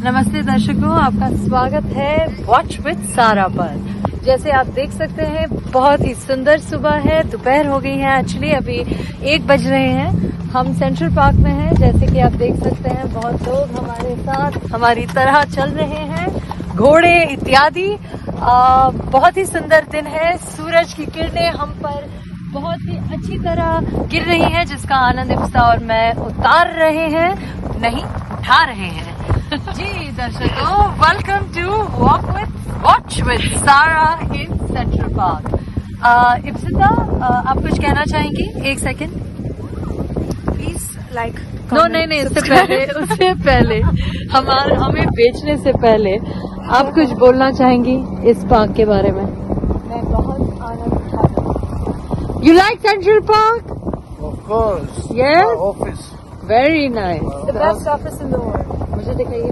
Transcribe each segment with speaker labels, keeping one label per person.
Speaker 1: नमस्ते दर्शकों, आपका स्वागत है वॉच विद सारा पर। जैसे आप देख सकते हैं बहुत ही सुंदर सुबह है, दोपहर हो गई है। एक्चुअली अभी 1 बज रहे हैं। हम सेंट्रल पार्क में हैं। जैसे कि आप देख सकते हैं बहुत लोग हमारे साथ हमारी तरह चल रहे हैं, घोड़े इत्यादि। बहुत ही सुंदर दिन है। सूरज की किरणें हम पर बहुत ही अच्छी तरह गिर रही हैं, जिसका आनंद इफ्सा और मैं उतार रहे हैं, नहीं उठा रहे हैं। जी दर्शकों, वेलकम टू वॉच विद सारा इन सेंट्रल पार्क। इफ्सिता, आप कुछ कहना चाहेंगी? 1 सेकेंड
Speaker 2: प्लीज लाइक।
Speaker 1: नहीं, उससे पहले हमें बेचने से पहले आप कुछ बोलना चाहेंगी इस पार्क के बारे में?
Speaker 2: मैं बहुत आनंद उठा रही हूँ।
Speaker 1: You like Central Park?
Speaker 3: Of course.
Speaker 1: Yes?
Speaker 3: Our office.
Speaker 1: Very nice.
Speaker 2: The best office in the world.
Speaker 1: मुझे दिखाइए।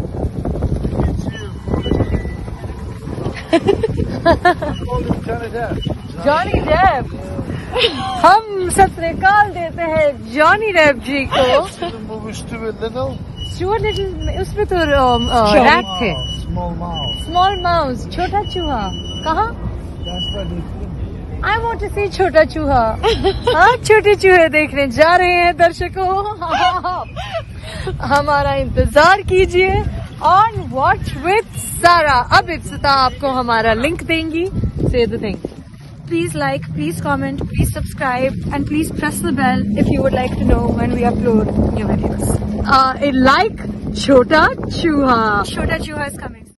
Speaker 1: Johnny Depp. हम सतरेकाल देते हैं जॉनी डेप जी को। स्टुअर्ट लिटिल, उसमें तो रैट थे। स्मॉल माउस, छोटा चूहा। कहाँ? I want to see छोटा चूहा। हाँ, छोटे चूहे देखने जा रहे हैं दर्शकों। हमारा इंतजार कीजिए ऑन वॉच विद सारा। अब इफ्सिता आपको हमारा लिंक देंगी। Say the thing.
Speaker 2: Please like, please comment, please subscribe, and please press the bell if you would like to know when we upload new videos.
Speaker 1: Like छोटा चूहा.
Speaker 2: Chota Chooha is coming.